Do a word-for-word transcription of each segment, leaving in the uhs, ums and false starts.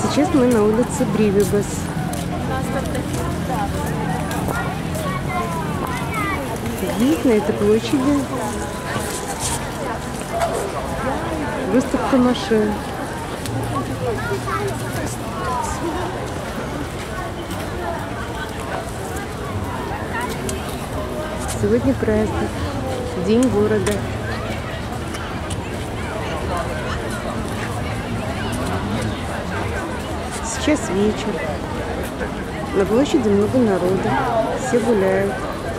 Сейчас мы на улице Бривибас. Здесь, на этой площади, выставка машин. Сегодня праздник, День города. Сейчас вечер. На площади много народа. Все гуляют.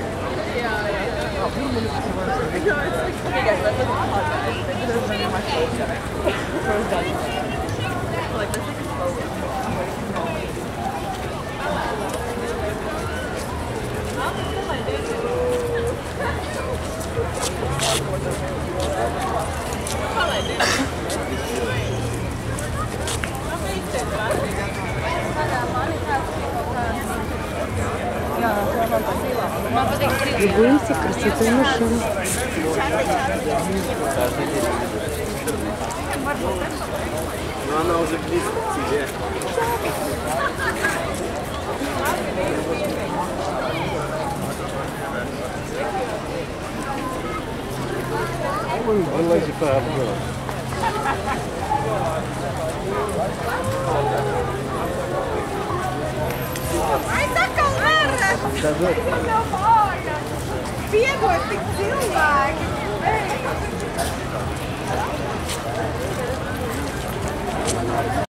Любуемся красотой машин. Но она уже близко к тебе. Ой, вылази по обзору. Ai, sacanagem! Olha! Pegou, tem que ser um